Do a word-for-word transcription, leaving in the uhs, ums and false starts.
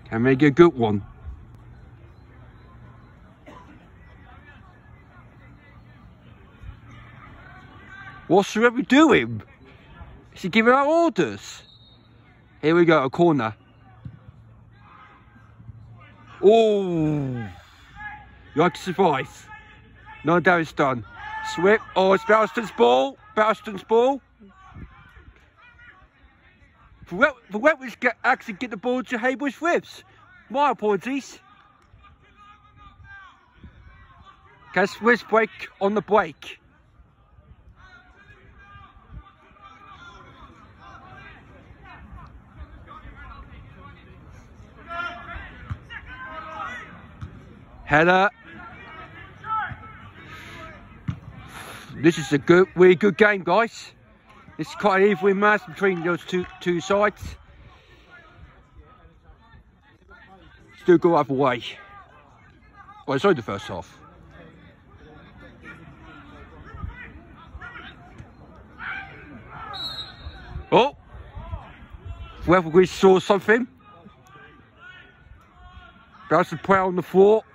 Can make a good one. What's the referee doing? Is he giving out orders? Here we go, a corner. Oh, you have to survive. No damage done. Swip. Oh, it's Basildon's ball. Basildon's ball. For Heybridge get actually get the ball to Heybridge ribs. My apologies. Guess wrist break on the break. Header. This is a good, really good game, guys. This is quite an even match between those two two sides. Still go either way. Well, it's only the first half. Oh, whoever we saw something. That's the play on the floor.